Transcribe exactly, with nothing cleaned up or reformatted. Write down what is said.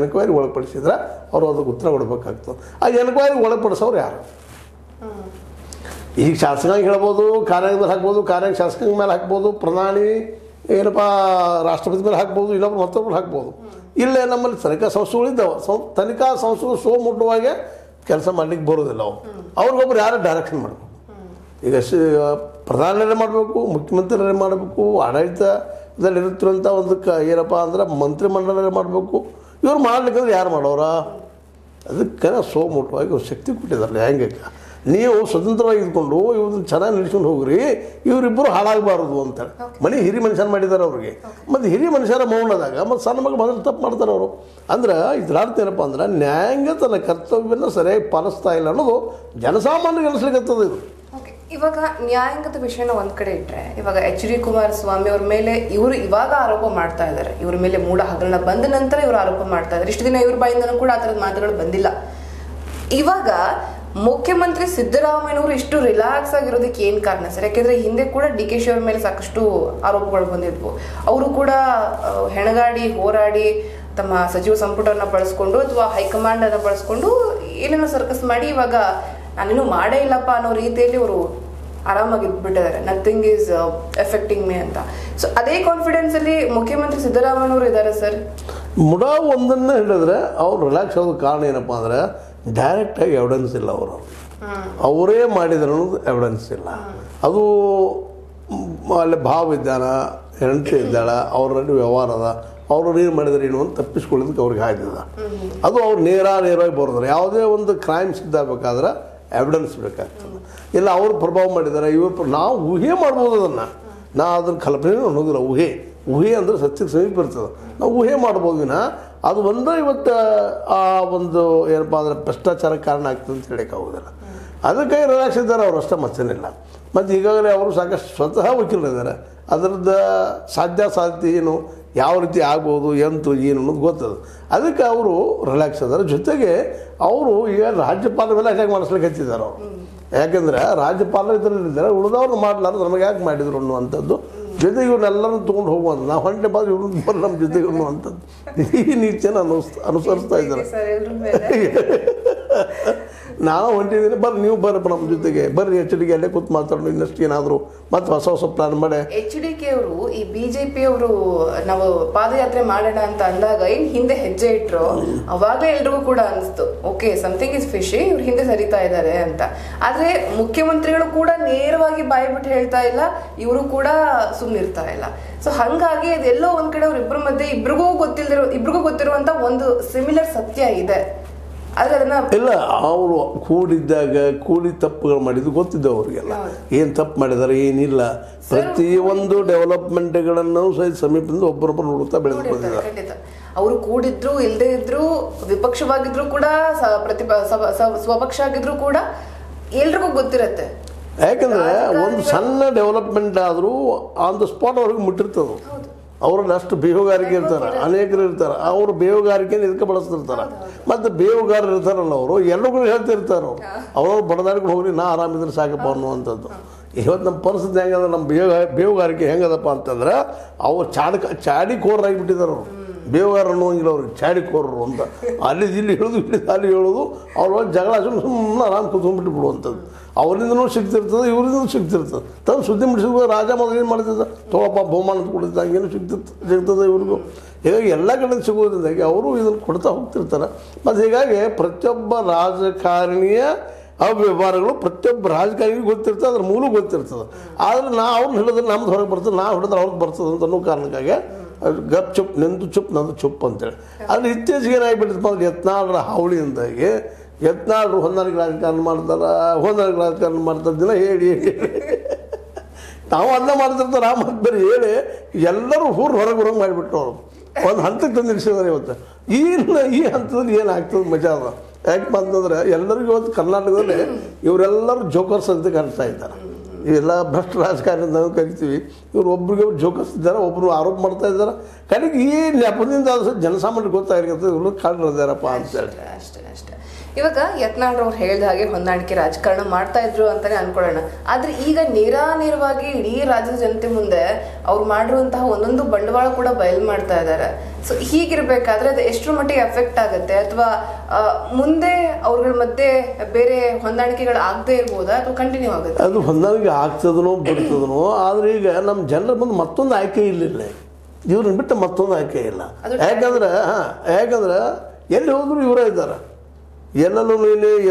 ಎನ್ಕ್ವೈರಿಗೆ ಒಳಪಡಿಸಿದ್ರೆ ಅವರು ಅದಕ್ಕೆ ಉತ್ತರ ಕೊಡಬೇಕಾಗ್ತದೆ. ಆ ಎನ್ಕ್ವೈರಿಗೆ ಒಳಪಡಿಸೋರು ಯಾರು? ಈಗ ಶಾಸಕಾಂಗ ಹೇಳ್ಬೋದು, ಕಾರ್ಯಾಂಗದಲ್ಲಿ ಹಾಕ್ಬೋದು, ಕಾರ್ಯಾಂಗ ಶಾಸಕಾಂಗ ಮೇಲೆ ಹಾಕ್ಬೋದು, ಪ್ರಧಾನಿ ಏನಪ್ಪ ರಾಷ್ಟ್ರಪತಿ ಮೇಲೆ ಹಾಕ್ಬೋದು, ಇನ್ನೊಬ್ರು ಮತ್ತೊಬ್ರು ಹಾಕ್ಬೋದು. ಇಲ್ಲೇ ನಮ್ಮಲ್ಲಿ ತನಿಖಾ ಸಂಸ್ಥೆಗಳಿದ್ದಾವೆ. ಸಂ ತನಿಖಾ ಸಂಸ್ಥೆಗಳು ಸೋ ಮುಟ್ಟುವಾಗೆ ಕೆಲಸ ಮಾಡಲಿಕ್ಕೆ ಬರೋದಿಲ್ಲ. ಅವು ಅವ್ರಿಗೊಬ್ರು ಯಾರು ಡೈರೆಕ್ಷನ್ ಮಾಡಬೇಕು. ಈಗ ಶ ಪ್ರಧಾನರೇ ಮಾಡಬೇಕು, ಮುಖ್ಯಮಂತ್ರಿಯರೇ ಮಾಡಬೇಕು, ಆಡಳಿತದಲ್ಲಿರುತ್ತಿರುವಂಥ ಒಂದು ಕ ಏನಪ್ಪ ಅಂದ್ರೆ ಮಂತ್ರಿಮಂಡಲರೇ ಮಾಡಬೇಕು. ಇವ್ರು ಮಾಡ್ಲಿಕ್ಕಂದ್ರೆ ಯಾರು ಮಾಡೋರ? ಅದಕ್ಕೆ ಸೋ ಮುಟ್ಟುವಾಗಿ ಇವ್ರು ಶಕ್ತಿ ಕೊಟ್ಟಿದ್ದಾರೆ ನ್ಯಾಯಾಂಗಕ್ಕೆ. ನೀವು ಸ್ವತಂತ್ರವಾಗಿ ಇದ್ಕೊಂಡು ಇವ್ರನ್ನ ಚೆನ್ನಾಗಿ ನಡೆಸ್ಕೊಂಡು ಹೋಗ್ರಿ, ಇವರಿಬ್ಬರು ಹಾಳಾಗಬಾರ್ದು ಅಂತೇಳಿ ಮನೆ ಹಿರಿ ಮನುಷ್ಯನ ಮಾಡಿದ್ದಾರೆ ಅವ್ರಿಗೆ. ಮತ್ತು ಹಿರಿಯ ಮನುಷ್ಯರ ಮೌನದಾಗ ಮತ್ತು ಸಣ್ಣ ಮಗಳು ಮೊದಲು ತಪ್ಪು ಮಾಡ್ತಾರೆ ಅವರು. ಅಂದ್ರೆ ಇದ್ರ ಅರ್ಥ ಏನಪ್ಪ ಅಂದ್ರೆ ನ್ಯಾಯಾಂಗ ತನ್ನ ಕರ್ತವ್ಯವನ್ನು ಸರಿಯಾಗಿ ಪಾಲಿಸ್ತಾ ಇಲ್ಲ ಅನ್ನೋದು ಜನಸಾಮಾನ್ಯರಿಗೆ ಅನಿಸ್ಲಿಕ್ಕತ್ತದ. ಇದು ಇವಾಗ ನ್ಯಾಯಾಂಗದ ವಿಷಯನ ಒಂದ್ ಕಡೆ ಇಟ್ರೆ, ಇವಾಗ ಎಚ್ ಡಿ ಕುಮಾರಸ್ವಾಮಿ ಅವ್ರ ಮೇಲೆ ಇವರು ಇವಾಗ ಆರೋಪ ಮಾಡ್ತಾ ಇದ್ದಾರೆ. ಇವ್ರ ಮೇಲೆ ಮೂಢ ಹಗರಣ ಬಂದ ನಂತರ ಇವರು ಆರೋಪ ಮಾಡ್ತಾ ಇದ್ದಾರೆ. ಇಷ್ಟು ದಿನ ಇವ್ರ ಬಾಯಿಂದನೂ ಕೂಡ ಆ ಥರದ ಮಾತುಗಳು ಬಂದಿಲ್ಲ. ಇವಾಗ ಮುಖ್ಯಮಂತ್ರಿ ಸಿದ್ದರಾಮಯ್ಯನವರು ಇಷ್ಟು ರಿಲ್ಯಾಕ್ಸ್ ಆಗಿರೋದಕ್ಕೆ ಏನು ಕಾರಣ ಸರ್? ಯಾಕೆಂದ್ರೆ ಹಿಂದೆ ಕೂಡ ಡಿ ಕೆ ಶಿ ಅವ್ರ ಮೇಲೆ ಸಾಕಷ್ಟು ಆರೋಪಗಳು ಬಂದಿದ್ವು. ಅವರು ಕೂಡ ಹೆಣಗಾಡಿ ಹೋರಾಡಿ ತಮ್ಮ ಸಚಿವ ಸಂಪುಟವನ್ನು ಬಳಸ್ಕೊಂಡು ಅಥವಾ ಹೈಕಮಾಂಡ್ ಅನ್ನು ಬಳಸ್ಕೊಂಡು ಏನೇನೋ ಸರ್ಕಸ್ ಮಾಡಿ ಇವಾಗ ನಾನೇನು ಮಾಡೇ ಇಲ್ಲಪ್ಪ ಅನ್ನೋ ರೀತಿಯಲ್ಲಿ ಅವರು ಆರಾಮಾಗಿ ಇದ್ಬಿಟ್ಟಿದ್ದಾರೆ. ನಥಿಂಗ್ ಈಸ್ ಎಫೆಕ್ಟಿಂಗ್ ಮೇ ಅಂತ. ಸೊ ಅದೇ ಕಾನ್ಫಿಡೆನ್ಸ್ ಅಲ್ಲಿ ಮುಖ್ಯಮಂತ್ರಿ ಸಿದ್ದರಾಮಯ್ಯನವರು ಇದ್ದಾರೆ ಸರ್. ಮುಡ ಒಂದನ್ನು ಹೇಳಿದ್ರೆ ಅವ್ರು ರಿಲ್ಯಾಕ್ಸ್ ಆಗೋದು ಕಾರಣ ಏನಪ್ಪ ಅಂದ್ರೆ ಡೈರೆಕ್ಟಾಗಿ ಎವಿಡೆನ್ಸ್ ಇಲ್ಲ. ಅವರು ಅವರೇ ಮಾಡಿದ್ರು ಅನ್ನೋದು ಎವಿಡೆನ್ಸ್ ಇಲ್ಲ. ಅದು ಅಲ್ಲಿ ಭಾವ ಇದ್ದಾನ, ಹೆಂಡತಿ ಇದ್ದಾಳ, ಅವರಲ್ಲಿ ವ್ಯವಹಾರ ಅದ, ಅವರು ಏನು ಮಾಡಿದ್ರೆ ಏನು ಅಂತ ತಪ್ಪಿಸ್ಕೊಳ್ಳೋದಕ್ಕೆ ಅವ್ರಿಗೆ ಆಯ್ತದ. ಅದು ಅವ್ರು ನೇರ ನೇರವಾಗಿ ಬರೋದ್ರೆ ಯಾವುದೇ ಒಂದು ಕ್ರೈಮ್ ಸಿದ್ಧಾಗಬೇಕಾದ್ರೆ ಎವಿಡೆನ್ಸ್ ಬೇಕಾಗ್ತದೆ. ಇಲ್ಲ ಅವ್ರು ಪ್ರಭಾವ ಮಾಡಿದ್ದಾರೆ, ಇವರು ನಾವು ಊಹೆ ಮಾಡ್ಬೋದು. ಅದನ್ನು ನಾ ಅದನ್ನು ಕಲ್ಪನೆ ಅನ್ನೋದಿಲ್ಲ. ಊಹೆ ಊಹೆ ಅಂದರೆ ಸತ್ಯಕ್ಕೆ ಸಮೀಪ ಇರ್ತದೆ. ನಾವು ಊಹೆ ಮಾಡ್ಬೋದು ವಿನ ಅದು ಒಂದೇ ಇವತ್ತು ಆ ಒಂದು ಏನಪ್ಪ ಅಂದರೆ ಭ್ರಷ್ಟಾಚಾರಕ್ಕೆ ಕಾರಣ ಆಗ್ತದೆ ಅಂತ ಹೇಳೋಕ್ಕಾಗೋದಿಲ್ಲ. ಅದಕ್ಕಾಗಿ ರಿಲ್ಯಾಕ್ಸ್ ಇದ್ದಾರೆ ಅವರು, ಅಷ್ಟೇ ಮತ್ತೇನಿಲ್ಲ. ಮತ್ತು ಈಗಾಗಲೇ ಅವರು ಸಾಕಷ್ಟು ಸ್ವತಃ ವಕೀಲರಿದ್ದಾರೆ. ಅದರದ್ದು ಸಾಧ್ಯ ಸಾಧ್ಯತೆ ಏನು, ಯಾವ ರೀತಿ ಆಗ್ಬೋದು, ಎಂತು ಏನು ಅನ್ನೋದು ಗೊತ್ತದು. ಅದಕ್ಕೆ ಅವರು ರಿಲ್ಯಾಕ್ಸ್ ಇದ್ದಾರೆ. ಜೊತೆಗೆ ಅವರು ಈಗ ರಾಜ್ಯಪಾಲರ ಮೇಲೆ ಅಟ್ಯಾಕ್ ಮಾಡಿಸ್ಲಿಕ್ಕೆ ಹಚ್ಚಿದ್ದಾರೆ ಅವರು. ಯಾಕೆಂದರೆ ರಾಜ್ಯಪಾಲರು ಇದರಲ್ಲಿದ್ದಾರೆ, ಉಳಿದವ್ರು ಮಾಡಲಾರ್ದು ನಮಗೆ ಯಾಕೆ ಮಾಡಿದ್ರು ಅನ್ನುವಂಥದ್ದು. ಜೊತೆಗೆ ಇವ್ರನ್ನೆಲ್ಲರೂ ತೊಗೊಂಡು ಹೋಗುವಂಥ ನಾವು ಹೊಂಟೆ ಬಾದ್ರೆ ಇವ್ರನ್ನ ಬರ್ ನಮ್ಮ ಜೊತೆಗೆ ಅನ್ನುವಂಥದ್ದು ಈ ನೀತಿಯನ್ನು ಅನುಸ್ ಅನುಸರಿಸ್ತಾ ಇದ್ದಾರೆ. ನಾವು ಹೊಂಟಿದ್ದೀನಿ, ಬರ್ರಿ ನೀವು ಬರ್ರಪ್ಪ ನಮ್ಮ ಜೊತೆಗೆ, ಬರ್ರಿ ಎಚ್ ಡಿ ಕೆ ಅಲ್ಲೇ ಕೂತ್ ಮಾತಾಡೋಣ, ಇನ್ನಷ್ಟು ಏನಾದರೂ ಮತ್ತೆ ಹೊಸ ಹೊಸ ಪ್ಲಾನ್ ಮಾಡಿ. ಎಚ್ ಡಿ ಕೆ ಅವರು ಈ ಬಿಜೆಪಿ ಅವರು ನಾವು ಪಾದಯಾತ್ರೆ ಮಾಡೋಣ ಅಂತ ಅಂದಾಗ ಏನ್ ಹಿಂದೆ ಹೆಜ್ಜೆ ಇಟ್ರು, ಅವಾಗಲೇ ಎಲ್ರಿಗೂ ಕೂಡ ಅನಿಸ್ತು ಓಕೆ ಸಮಥಿಂಗ್ ಇಸ್ ಫಿಶಿ, ಇವ್ರು ಹಿಂದೆ ಸರಿತಾ ಇದ್ದಾರೆ ಅಂತ. ಆದ್ರೆ ಮುಖ್ಯಮಂತ್ರಿಗಳು ಕೂಡ ನೇರವಾಗಿ ಬಾಯಿ ಬಿಟ್ಟು ಹೇಳ್ತಾ ಇಲ್ಲ, ಇವರು ಕೂಡ ಸುಮ್ಮನಿರ್ತಾ ಇಲ್ಲ. ಸೊ ಹಂಗಾಗಿ ಅದೆಲ್ಲೋ ಒಂದ್ ಕಡೆ ಅವ್ರ ಇಬ್ಬರ ಮಧ್ಯೆ ಇಬ್ರಿಗೂ ಗೊತ್ತಿಲ್ದಿರೋ ಇಬ್ರಿಗೂ ಗೊತ್ತಿರುವಂತ ಒಂದು ಸಿಮಿಲರ್ ಸತ್ಯ ಇದೆ. ಆದ್ರೆ ಅದನ್ನ ಇಲ್ಲ, ಅವರು ಕೂಡಿದ್ದಾಗ ಕೂಡಿ ತಪ್ಪುಗಳು ಮಾಡಿದ್ದು ಗೊತ್ತಿದ್ದ ಅವ್ರಿಗೆಲ್ಲ, ಏನು ತಪ್ಪು ಮಾಡಿದ್ದಾರೆ ಏನಿಲ್ಲ. ಪ್ರತಿ ಒಂದು ಡೆವಲಪ್ಮೆಂಟ್ಗಳನ್ನು ಸಹಿತ ಸಮೀಪದಿಂದ ಒಬ್ಬರೊಬ್ಬರು ನೋಡುತ್ತಾ ಬೆಳೆದು ಬಂದಿದ್ದಾರೆ. ಅವರು ಕೂಡಿದ್ರು ಇಲ್ಲದೆ ಇದ್ರು, ವಿಪಕ್ಷವಾಗಿದ್ರು ಕೂಡ, ಪ್ರತಿಪ ಸ್ವಪಕ್ಷ ಆಗಿದ್ರು ಕೂಡ ಎಲ್ರಿಗೂ ಗೊತ್ತಿರತ್ತೆ. ಯಾಕಂದ್ರೆ ಒಂದು ಸಣ್ಣ ಡೆವಲಪ್ಮೆಂಟ್ ಆದರೂ ಆನ್ ದ ಸ್ಪಾಟ್ ಅವ್ರಿಗೆ ಮುಟ್ಟಿರ್ತದೆ. ಅವ್ರಲ್ಲಿ ಅಷ್ಟು ಬೇಹುಗಾರಿಕೆ ಇರ್ತಾರೆ, ಅನೇಕರು ಇರ್ತಾರೆ. ಅವರು ಬೇಹುಗಾರಿಕೆಯನ್ನು ಇದಕ್ಕೆ ಬಳಸ್ತಿರ್ತಾರೆ. ಮತ್ತು ಬೇಹುಗಾರರು ಇರ್ತಾರಲ್ಲ ಅವರು ಎಲ್ಲರಿಗೂ ಹೇಳ್ತಿರ್ತಾರೆ. ಅವರು ಅವ್ರವ್ರು ಬಡದಾಡ್ಕೊಂಡು ಹೋಗ್ರಿ, ನಾ ಆರಾಮಿದ್ರೆ ಸಾಕಪ್ಪ ಅನ್ನುವಂಥದ್ದು. ಇವತ್ತು ನಮ್ಮ ಪರಿಸ್ಥಿತಿ ಹೆಂಗಂದ್ರೆ ನಮ್ಮ ಬೇವು ಬೇಹುಗಾರಿಕೆ ಹೆಂಗದಪ್ಪ ಅಂತಂದ್ರೆ ಅವ್ರು ಚಾಡಿ ಚಾಡಿಕೋರರಾಗಿಬಿಟ್ಟಿದ್ದಾರೆ. ಅವರು ಬೇವುಗಾರ ಅನ್ನೋಂಗಿಲ್ಲ ಅವ್ರಿಗೆ, ಚಾಡಿಕೋರರು ಅಂತ. ಅಲ್ಲಿ ಇಲ್ಲಿ ಹೇಳೋದು, ಇಲ್ಲಿ ಅಲ್ಲಿ ಹೇಳೋದು, ಅವ್ರ ಜಗಳ ಸುಮ್ಮನೆ ಆರಾಮ್ ಕೂತ್ಕೊಂಡ್ಬಿಟ್ಟು ಬಿಡುವಂಥದ್ದು. ಅವರಿಂದನೂ ಸಿಗ್ತಿರ್ತದೆ, ಇವರಿಂದನೂ ಸಿಗ್ತಿರ್ತದೆ. ತಂದು ಸುದ್ದಿ ಮುಡಿಸಿದ್ರು ರಾಜ ಮೊದಲು ಏನು ಮಾಡ್ತಿದ್ದ, ತಗೋಪ್ಪ ಬಹುಮಾನ ಅಂತ ಕೊಡ್ತಿದ್ದ, ಹಂಗೇನು ಸಿಗ್ತಿರ್ತ ಸಿಗ್ತದೆ ಇವ್ರಿಗೂ. ಹೀಗಾಗಿ ಎಲ್ಲ ಕಡೆ ಸಿಗೋದ್ರಿಂದಾಗಿ ಅವರು ಇದನ್ನು ಕೊಡ್ತಾ ಹೋಗ್ತಿರ್ತಾರೆ. ಮತ್ತು ಹೀಗಾಗಿ ಪ್ರತಿಯೊಬ್ಬ ರಾಜಕಾರಣಿಯ ಅವ್ಯವಹಾರಗಳು ಪ್ರತಿಯೊಬ್ಬ ರಾಜಕಾರಣಿಗೆ ಗೊತ್ತಿರ್ತದೆ, ಅದ್ರ ಮೂಲ ಗೊತ್ತಿರ್ತದೆ. ಆದರೆ ನಾ ಅವ್ರನ್ನ ಹಿಡಿದ್ರೆ ನಮ್ದು ಹೊರಗೆ ಬರ್ತದೆ, ನಾವು ಹಿಡಿದ್ರೆ ಅವ್ರಿಗೆ ಬರ್ತದೆ ಅಂತ ಅನ್ನೋ ಕಾರಣಕ್ಕಾಗಿ ಗಪ್ ಚುಪ್ ನಿಂದು ಚುಪ್ ನಂದು ಚುಪ್ ಅಂತೇಳಿ. ಆದರೆ ಇತ್ತೀಚೆಗೆ ಏನಾಗಿಬಿಟ್ಟಿದ್ದಪ್ಪ ಅಂದ್ರೆ ಯತ್ನಾಳರ ಹಾವಳಿಯಿಂದಾಗಿ ಯತ್ನಾಳರು ಹೊಂದಾಣಿಕೆ ರಾಜಕಾರಣ ಮಾಡ್ತಾರೆ, ಹೊಂದಾಣಿಕೆ ರಾಜಕಾರಣ ಮಾಡ್ತಾರೆ ದಿನ ಹೇಳಿ ಹೇಳಿ ನಾವು ಅದನ್ನ ಮಾಡ್ತಿರ್ತಾರೆ. ಆ ಮತ್ತೆ ಬೇರೆ ಹೇಳಿ ಎಲ್ಲರೂ ಊರು ಹೊರಗೆ ಹೊರಗೆ ಮಾಡಿಬಿಟ್ರು. ಅವರು ಒಂದು ಹಂತಕ್ಕೆ ತಂದು ನಿಲ್ಲಿಸಿದ್ದಾರೆ. ಇವತ್ತು ಈ ಈ ಹಂತದಲ್ಲಿ ಏನಾಗ್ತದೆ ಮಜಾ ಅದ. ಯಾಕಪ್ಪ ಅಂತಂದ್ರೆ ಎಲ್ಲರಿಗೂ ಇವತ್ತು ಕರ್ನಾಟಕದಲ್ಲಿ ಇವರೆಲ್ಲರೂ ಜೋಕರ್ಸ್ ಅಂತ ಕರಿತಾ ಇದ್ದಾರೆ. ಇವೆಲ್ಲ ಭ್ರಷ್ಟ ರಾಜಕಾರಣ ನಾವು ಕರಿತೀವಿ. ಇವರು ಒಬ್ರಿಗೆ ಒಬ್ರು ಜೋಕರ್ಸಿದ್ದಾರೆ, ಒಬ್ಬರು ಆರೋಪ ಮಾಡ್ತಾ ಇದ್ದಾರೆ. ಕಡೆಗೆ ಈ ನೆಪದಿಂದ ಜನಸಾಮಾನ್ಯರಿಗೆ ಗೊತ್ತಾಗಿರ್ತದೆ ಇವರು ಕಾಡಿದಾರಪ್ಪ ಅಂತೇಳಿ. ಅಷ್ಟೇ ಅಷ್ಟೇ. ಇವಾಗ ಯತ್ನಾಳ್ರವ್ರು ಹೇಳಿದ ಹಾಗೆ ಹೊಂದಾಣಿಕೆ ರಾಜಕಾರಣ ಮಾಡ್ತಾ ಇದ್ರು ಅಂತಾನೆ ಅನ್ಕೊಳ್ಳೋಣ. ಆದ್ರೆ ಈಗ ನೇರಾ ನೇರವಾಗಿ ಇಡೀ ರಾಜ್ಯದ ಜನತೆ ಮುಂದೆ ಅವ್ರು ಮಾಡಿರುವಂತಹ ಒಂದೊಂದು ಬಂಡವಾಳ ಕೂಡ ಬಯಲು ಮಾಡ್ತಾ ಇದ್ದಾರೆ. ಸೊ ಹೀಗಿರ್ಬೇಕಾದ್ರೆ ಅದು ಎಷ್ಟರ ಮಟ್ಟಿಗೆ ಎಫೆಕ್ಟ್ ಆಗುತ್ತೆ, ಅಥವಾ ಮುಂದೆ ಅವ್ರಗಳ ಮಧ್ಯೆ ಬೇರೆ ಹೊಂದಾಣಿಕೆಗಳು ಆಗದೆ ಇರ್ಬೋದಾ ಅಥವಾ ಕಂಟಿನ್ಯೂ ಆಗುತ್ತೆ? ಅದು ಹೊಂದಾಣಿಕೆ ಆಗ್ತದನೋ ಬಿಡ್ತದನೋ, ಆದರೆ ಈಗ ನಮ್ಮ ಜನರ ಮುಂದೆ ಮತ್ತೊಂದು ಆಯ್ಕೆ ಇಲ್ಲಿಲ್ಲ, ಇವ್ರನ್ನ ಬಿಟ್ಟು ಮತ್ತೊಂದು ಆಯ್ಕೆ ಇಲ್ಲ. ಯಾಕಂದ್ರೆ ಹಾಂ ಯಾಕಂದ್ರೆ ಎಲ್ಲಿ ಹೋದ್ರು ಇವರೇ ಇದ್ದಾರೆ, ಎಲ್ಲೆಲ್ಲೂ ಇಲ್ಲಿ